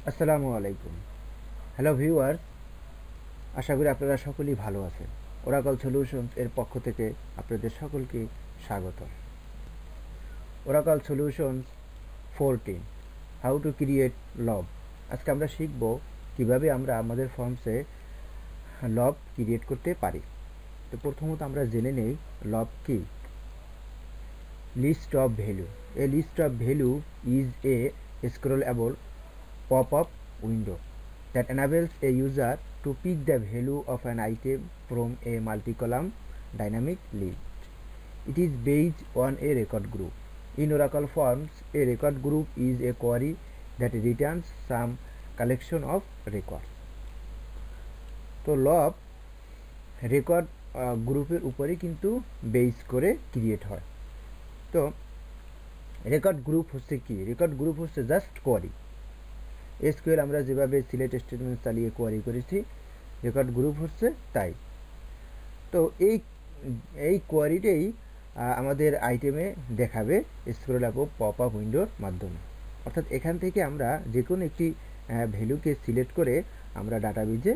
আসসালামু আলাইকুম। Hello viewers, আশা করি আপনারা সকলেই ভালো আছেন। ওরাকল সলিউশনস এর পক্ষ থেকে আপনাদের সকলকে স্বাগত। Oracle solutions 14 how to create LOV. আজকে আমরা শিখব কিভাবে আমরা আমাদের ফর্মসে লব ক্রিয়েট করতে পারি। তো প্রথমত আমরা জেনে নেই লব কি। List of value. A list of value is a scrollable pop-up window that enables a user to pick the value of an item from a multi-column dynamic list. It is based on a record group. In Oracle Forms, a record group is a query that returns some collection of records. তো লব record গ্রুপের উপরে কিন্তু base করে create হয়। তো record group হচ্ছে কি? রেকর্ড গ্রুপ হচ্ছে জাস্ট কোয়ারি। এসকিউএল আমরা যেভাবে সিলেক্ট স্টেটমেন্ট চালিয়ে কোয়ারি করেছি, রেকর্ড গ্রুপ হচ্ছে তাই। তো এই কোয়ারিটাই আমাদের আইটেমে দেখাবে স্ক্রলেবল পপ আপ উইন্ডোর মাধ্যমে। অর্থাৎ এখান থেকে আমরা যে কোনো একটি ভ্যালুকে সিলেক্ট করে আমরা ডাটাবেজে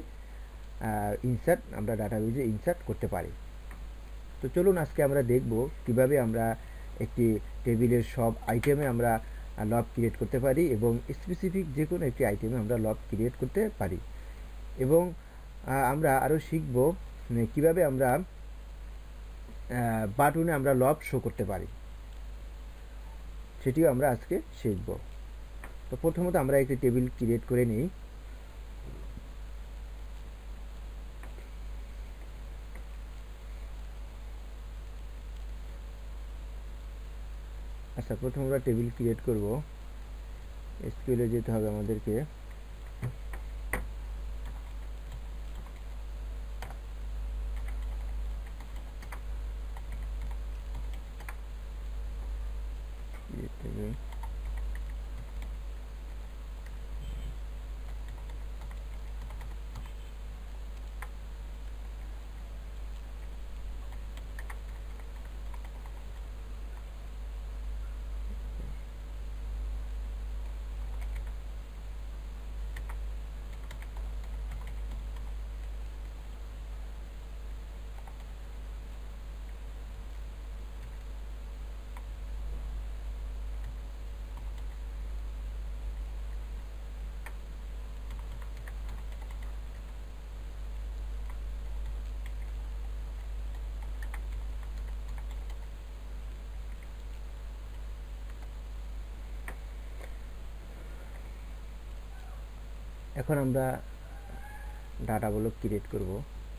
ইনসার্ট করতে পারি। তো চলুন আজকে আমরা দেখব কিভাবে আমরা একটি টেবিলের সব আইটেমে আমরা লব ক্রিয়েট করতে পারি এবং স্পেসিফিক যে কোনো একটি আইটেমে আমরা লব ক্রিয়েট করতে পারি। এবং আমরা আরও শিখব কিভাবে আমরা বাটনে আমরা লব শো করতে পারি, সেটিও আমরা আজকে শিখব। তো প্রথমত আমরা একটি টেবিল ক্রিয়েট করে নিই। আচ্ছা, প্রথমে আমরা টেবিল ক্রিয়েট করব। এসকিউএলে যেতে হবে আমাদেরকে। এখন আমরা ডাটা ব্লক ক্রিয়েট করব।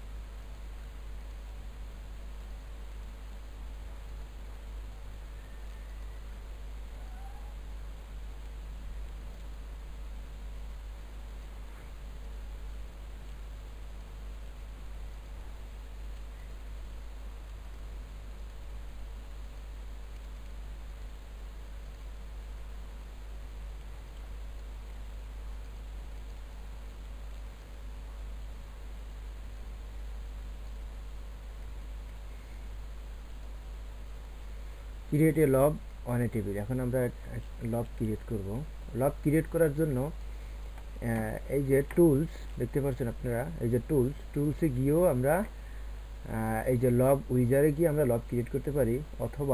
Create a LOV on A table. এখন আমরা লব ক্রিয়েট করব। লব ক্রিয়েট করার জন্য এই যে টুলস দেখতে পাচ্ছেন আপনারা, এই যে টুলসে গিয়েও আমরা এই যে লব উইজারে গিয়ে আমরা লব ক্রিয়েট করতে পারি, অথবা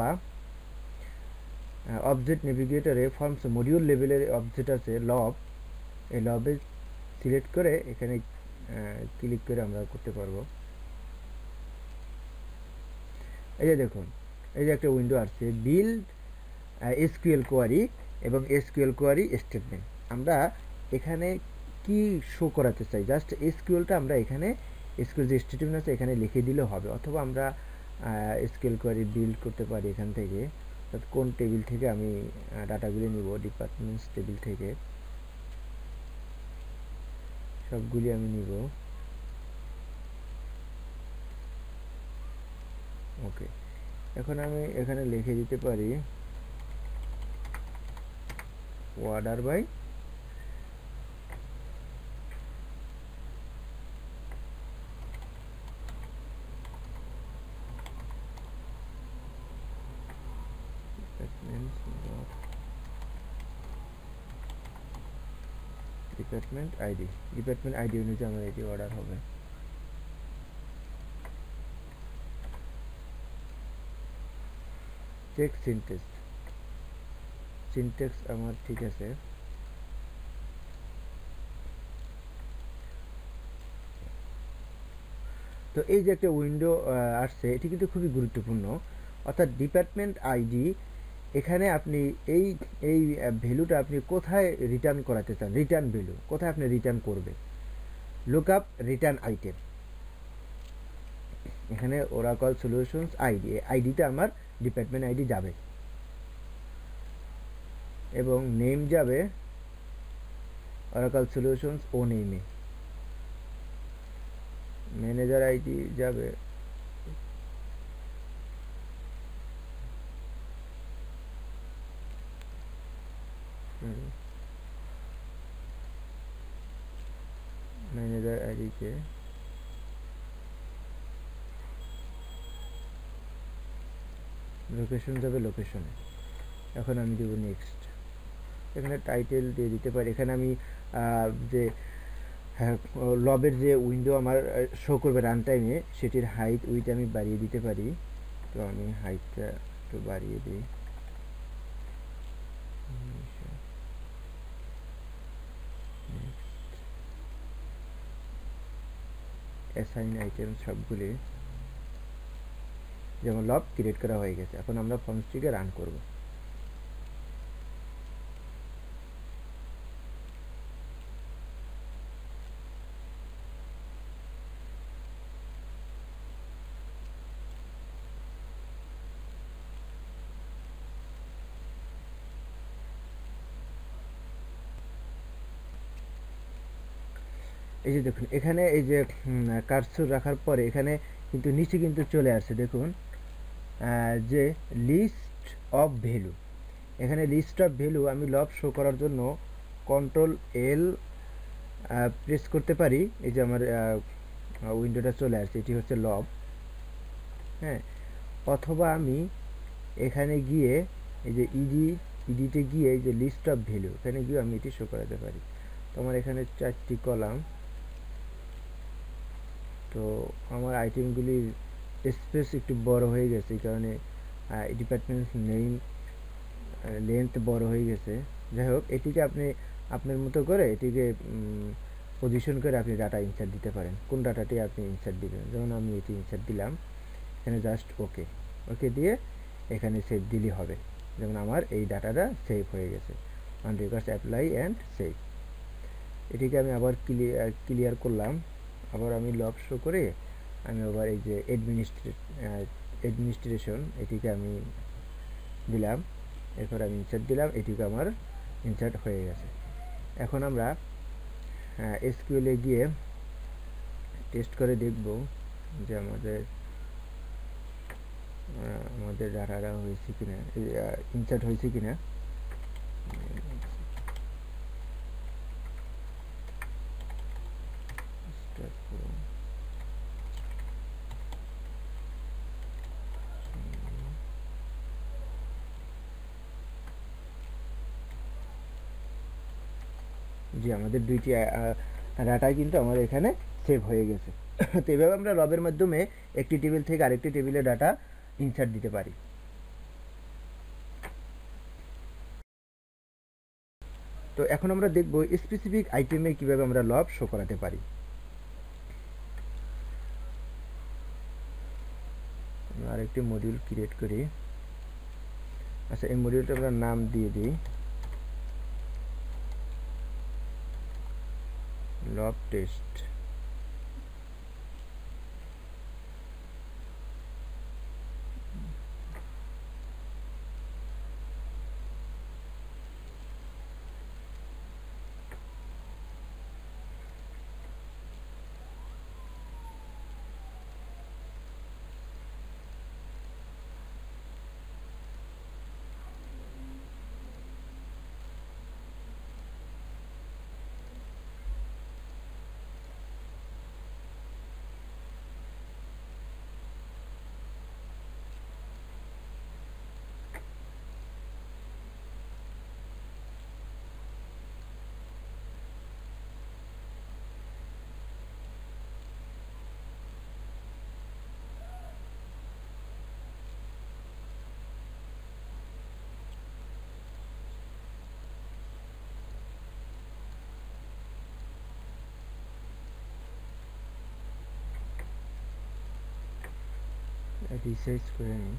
অবজেক্ট নেভিগেটরে ফর্মস মডিউল লেভেলের অবজেক্ট আছে লব, এই লবে সিলেক্ট করে এখানে ক্লিক করে আমরা করতে পারবো। এই যে দেখুন, এই যে একটা উইন্ডো আসছে, বিল্ড এসকিউএল কোয়ারি এবং এসকিউএল কোয়ারি স্টেটমেন্ট। আমরা এখানে কি শো করাতে চাই, জাস্ট এসকিউএলটা আমরা এখানে এসকিউএল যে স্টেটমেন্ট আছে এখানে লিখে দিলে হবে, অথবা আমরা এসকিউএল কোয়ারি বিল্ড করতে পারি এখান থেকে। কোন টেবিল থেকে আমি ডাটাগুলি নিব, ডিপার্টমেন্টস টেবিল থেকে সবগুলি আমি নিব। ওকে, এখন আমি এখানে লিখে দিতে পারি অর্ডার বাই ডিপার্টমেন্ট আইডি অনুযায়ী আমার এটি অর্ডার হবে। চেক সিনট্যাক্স আমার ঠিক আছে। তো এই যে একটা উইন্ডো আসছে, এটি কিন্তু খুবই গুরুত্বপূর্ণ। অর্থাৎ ডিপার্টমেন্ট আইডি, এখানে আপনি এই এই ভ্যালুটা আপনি কোথায় রিটার্ন করাতে চান, রিটার্ন ভ্যালু কোথায় আপনি রিটার্ন করবে। লুক আপ রিটার্ন আইটেম, এখানে ওরাকল সলিউশনস আইডি, আইডিটা আমার ডিপার্টমেন্ট আইডি যাবে এবং নেম যাবে ওরাকল সলিউশনস ও নেমে। ম্যানেজার আইডি যাবে ম্যানেজার আইডিতে লোকেশন যাবে লোকেশনে। এখন আমি দেবো নেক্সট। এখানে টাইটেল দিয়ে দিতে পারি। এখানে আমি যে লবের যে উইন্ডো আমার শো করবে রান টাইমে, সেটির হাইট উইথ আমি বাড়িয়ে দিতে পারি। তো আমি হাইটটা একটু বাড়িয়ে দিই। অ্যাসাইন আইটেম সবগুলি যেমন লব ক্রিয়েট করা হয়ে গেছে। এখন আমরা ফর্মসটিকে রান করব। এই যে দেখুন, এখানে এই যে কার্সর রাখার পরে এখানে কিন্তু নিচে কিন্তু চলে আসছে, দেখুন যে লিস্ট অফ ভ্যালু। এখানে লিস্ট অফ ভ্যালু আমি লব শো করার জন্য কন্ট্রোল এল প্রেস করতে পারি। এই যে আমার উইন্ডোটা চলে আসছে, এটি হচ্ছে লব। হ্যাঁ, অথবা আমি এখানে গিয়ে এই যে ইডিটে গিয়ে এই যে লিস্ট অফ ভ্যালু, এখানে গিয়ে আমি এটি শো করাতে পারি। তো আমার এখানে 4টি কলাম। তো আমার আইটেমগুলির স্পেস একটু বড় হয়ে গেছে, এই কারণে ডিপার্টমেন্ট নেম লেন্থ বড় হয়ে গেছে। যাই হোক, এটিকে আপনি আপনার মতো করে এটিকে পজিশন করে আপনি ডাটা ইনসার্ট দিতে পারেন। কোন ডাটাটি আপনি ইনসার্ট দিবেন, যেমন আমি এটি ইনসার্ট দিলাম, এখানে জাস্ট ওকে দিয়ে এখানে সেভ দিলেই হবে। যেমন আমার এই ডাটাটা সেভ হয়ে গেছে। On request apply and save. এটিকে আমি আবার ক্লিয়ার করলাম। আবার আমি লগ শো করে আমি আবার এই যে অ্যাডমিনিস্ট্রেশন এটিকে আমি দিলাম, এরপর আমি ইনসার্ট দিলাম, এটিকে আমার ইনসার্ট হয়ে গেছে। এখন আমরা এসকিউএলে গিয়ে টেস্ট করে দেখব যে আমাদের ডাটাটা হয়েছে কিনা, ইনসার্ট হয়েছে কিনা। জি, আমাদের দুইটি ডাটা কিন্তু আমার এখানে সেভ হয়ে গেছে। তো এভাবে আমরা লবের মাধ্যমে একটি টেবিল থেকে আরেকটি টেবিলে ডাটা ইনসার্ট দিতে পারি। তো এখন আমরা দেখব স্পেসিফিক আইটেমে কিভাবে আমরা লব শো করাতে পারি। আরেকটি মডিউল ক্রিয়েট করি। আচ্ছা, এই মডিউলটা আমরা নাম দিয়ে দিই লব টেস্ট। রিসার্চ করে নিই।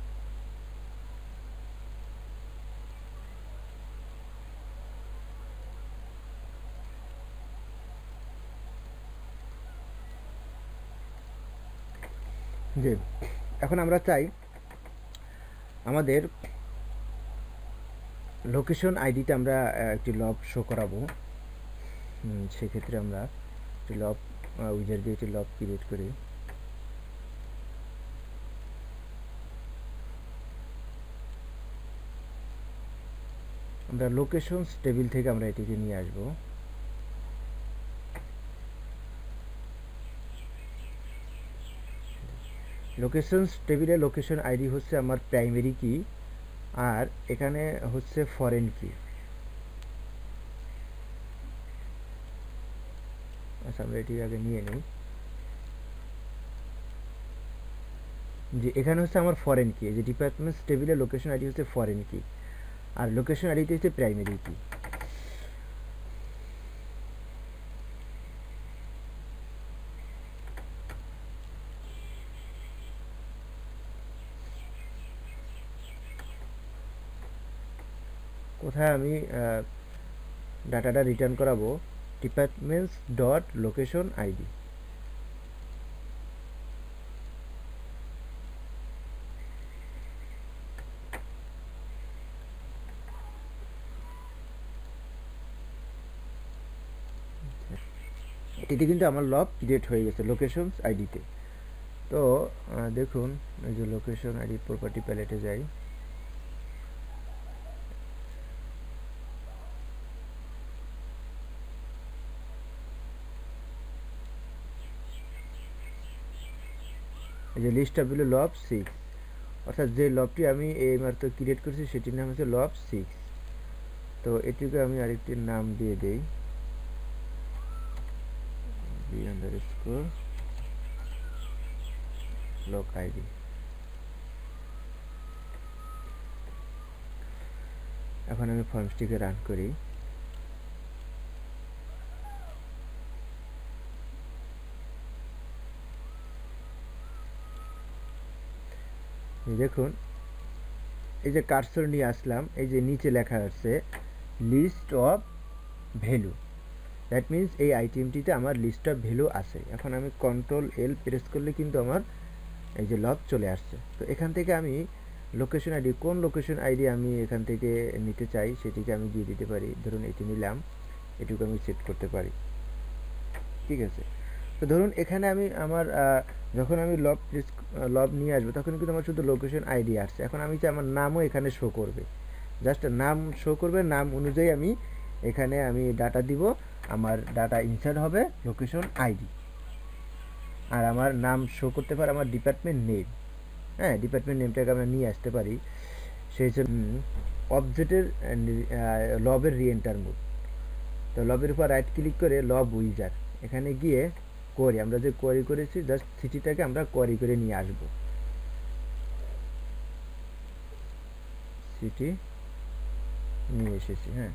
যে এখন আমরা চাই আমাদের লোকেশন আইডিতে আমরা একটি লব শো করাবো। সেক্ষেত্রে আমরা একটি লব উইজার দিয়ে একটি লব ক্রিয়েট করি। আমরা লোকেশনস টেবিল থেকে আমরা এটিকে নিয়ে আসব। লোকেশনস টেবিলে লোকেশন আইডি হচ্ছে আমার প্রাইমারি কি, আর এখানে হচ্ছে ফরেন কি। আচ্ছা, আমরা এটি আগে নিয়ে নিই। যে এখানে হচ্ছে আমার ফরেন কি, যে ডিপার্টমেন্টস টেবিলে লোকেশন আইডি হচ্ছে ফরেন কি, আর লোকেশন আইডিতে হচ্ছে প্রাইমারি কি। কোথায় আমি ডাটাটা রিটার্ন করাবো? Departments dot location ID. এটিতে কিন্তু আমার লব ক্রিয়েট হয়ে গেছে লোকেশনস আইডিতে। তো দেখুন, এই যে লোকেশন আইডি প্রপার্টি প্যালেটে যাই। এই যে লিস্ট অফ বিলো লব 6, অর্থাৎ যে লবটি আমি এইমাত্র ক্রিয়েট করেছি সেটির নাম হচ্ছে লব 6। তো এটিকে আমি আরেকটি নাম দিয়ে দেই, _log id। এখন আমি ফর্মসটিকে রান করি। দেখুন, এই যে কার্সর নিয়ে আসলাম, এই যে নিচে লেখা আছে list of value. That means এই আইটেমটিতে আমার লিস্ট অফ ভ্যালু আছে। এখন আমি কন্ট্রোল এল প্রেস করলে কিন্তু আমার এই যে লব চলে আসছে। তো এখান থেকে আমি লোকেশন আইডি, কোন লোকেশন আইডি আমি এখান থেকে নিতে চাই সেটিকে আমি দিয়ে দিতে পারি। ধরুন এটি নিলাম, এটুকু আমি সেট করতে পারি। ঠিক আছে। তো ধরুন এখানে আমি আমার যখন আমি লব নিয়ে আসবো তখন কিন্তু আমার শুধু লোকেশন আইডি আসছে। এখন আমি চাই আমার নামও এখানে শো করবে, জাস্ট নাম শো করবে। নাম অনুযায়ী আমি এখানে আমি ডাটা দিব, আমার ডাটা ইনসার্ট হবে লোকেশন আইডি। আর আমার নাম শো করতে পারে আমার ডিপার্টমেন্ট নেম। হ্যাঁ, ডিপার্টমেন্ট নেমটাকে আমরা নিয়ে আসতে পারি। সেই জন্য অবজেক্টের লবের রিএন্টার মোড। তো লবের উপর রাইট ক্লিক করে লব উইজার, এখানে গিয়ে কোয়ারি, আমরা যে কোয়ারি করেছি জাস্ট সিটিটাকে আমরা কোয়ারি করে নিয়ে আসব। সিটি নিয়ে এসেছি। হ্যাঁ,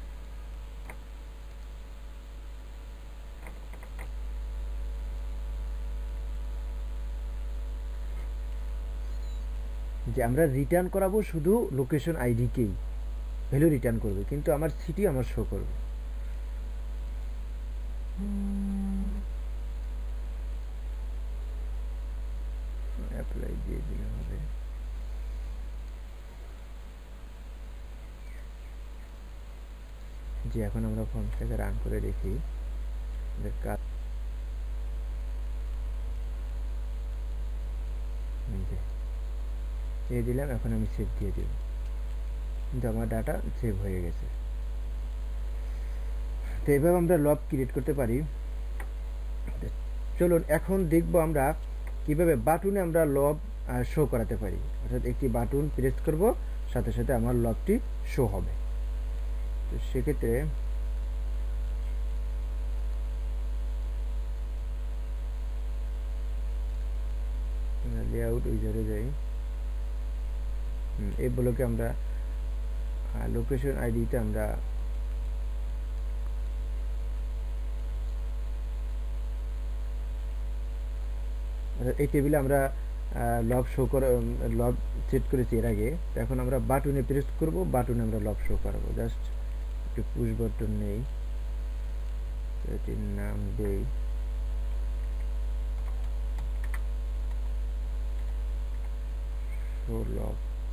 যে আমরা রিটার্ন করাবো শুধু লোকেশন আইডিকেই, ভ্যালু রিটার্ন করবে, কিন্তু আমার সিটি আমার শো করবে। অ্যাপ্লাই দিয়ে দিলে হবে। যে এখন আমরা ফর্মটাকে রান করে দেখি দিয়ে দিলাম। এখন আমি সেভ দিয়ে দিব, কিন্তু আমার ডাটা সেভ হয়ে গেছে। তো এভাবে আমরা লব ক্রিয়েট করতে পারি। চলুন এখন দেখব আমরা কিভাবে বাটনে আমরা লব শো করাতে পারি। অর্থাৎ একটি বাটন প্রেস করব, সাথে সাথে আমার লবটি শো হবে। তো সেক্ষেত্রে লেআউট উইজারে যাই। এই ব্লকে আমরা লোকেশন আইডিতে আমরা এই টেবিলে আমরা লব শো করে লব সেট করেছি এর আগে। তো এখন আমরা বাটনে প্রেস করব, বাটনে আমরা লব শো করাবো। জাস্ট একটু পুশ বাটন নেই, এটির নাম দেই শো লব।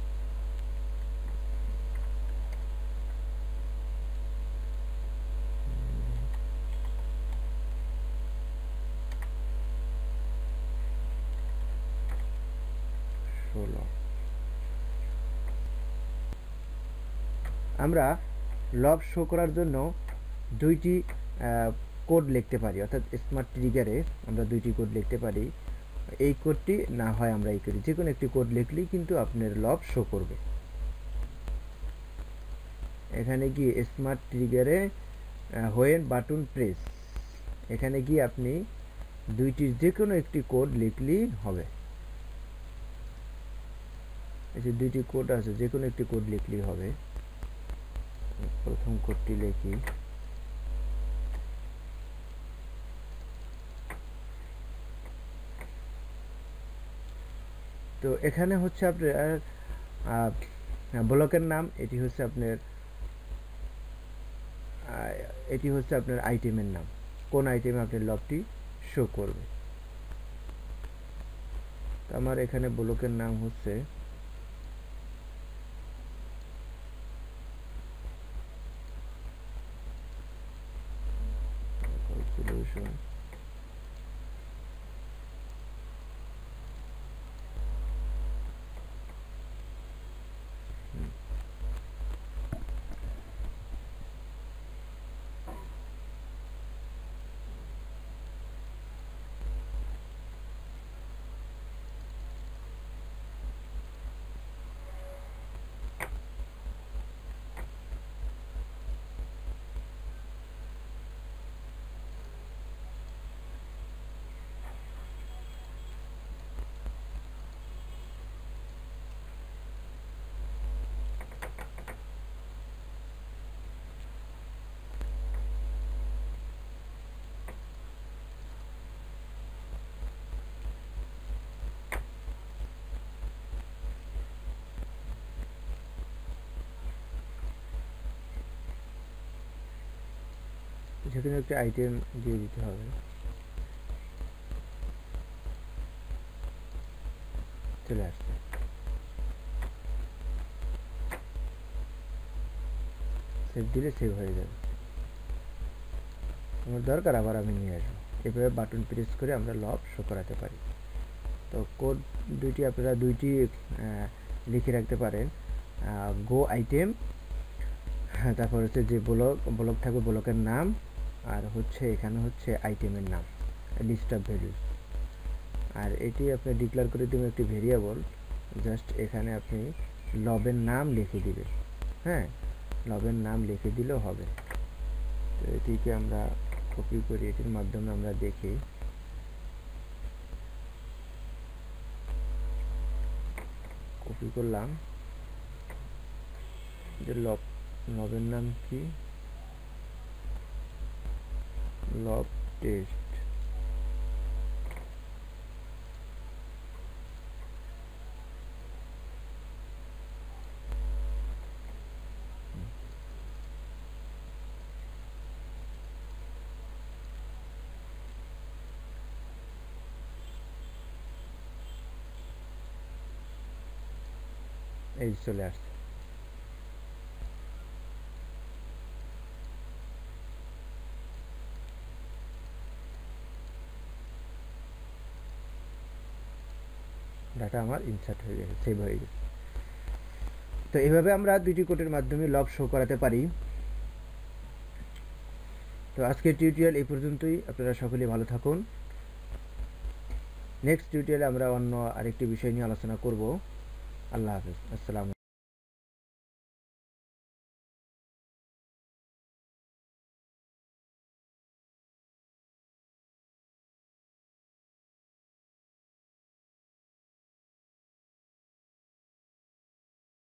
আমরা লব শো করার জন্য দুইটি কোড লিখতে পারি, অর্থাৎ স্মার্ট ট্রিগারে আমরা দুইটি কোড লিখতে পারি। এই কোডটি না হয় আমরা এই করি, যে কোনো একটি কোড লিখলেই কিন্তু আপনার লব শো করবে। এখানে গিয়ে স্মার্ট ট্রিগারে হোয়েন বাটন প্রেস, এখানে গিয়ে আপনি দুইটির যে কোনো একটি কোড লিখলেই হবে। এই যে দুইটি কোড আছে, যে কোনো একটি কোড লিখলেই হবে। প্রথম কোডটি লিখি, তো এখানে হচ্ছে আপনার ব্লকের নাম, এটি হচ্ছে আপনার আইটেমের নাম, কোন আইটেমে আপনার লবটি শো করবে। তো আমার এখানে ব্লকের নাম হচ্ছে ক্যালকুলেশন। যেখানে একটা আইটেম দিয়ে দিতে হবে। চলে আসছে, সেভ দিলে সেভ হয়ে যাবে। আমার দরকার আবার আমি নিয়ে আসবো। এভাবে বাটন প্রেস করে আমরা লব শো করাতে পারি। তো কোড দুইটি আপনারা দুইটি লিখে রাখতে পারেন, গো আইটেম, তারপর হচ্ছে যে ব্লক থাকবে ব্লকের নাম, আর হচ্ছে এখানে হচ্ছে আইটেমের নাম, লিস্ট অফ ভ্যালুস। আর এটি আপনি ডিক্লেয়ার করে দেবেন একটি ভেরিয়েবল, জাস্ট এখানে আপনি লবের নাম লিখে দিবেন। হ্যাঁ, লবের নাম লিখে দিলেও হবে। তো এটিকে আমরা কপি করি, এটির মাধ্যমে আমরা দেখি। কপি করলাম, যে লবের নাম কি, লব টেস্ট। এই চলে আসছে। ডাটা আমার ইনসার্ট হয়ে গেছে, সেভ হয়ে গেছে। তো এইভাবে আমরা দুইটি কোডের মাধ্যমে লব শো করাতে পারি। তো আজকের টিউটোরিয়াল এই পর্যন্তই। আপনারা সকলেই ভালো থাকুন। নেক্সট টিউটোরিয়ালে আমরা অন্য আরেকটি বিষয় নিয়ে আলোচনা করব। আল্লাহ হাফেজ, আসসালামু আলাইকুম।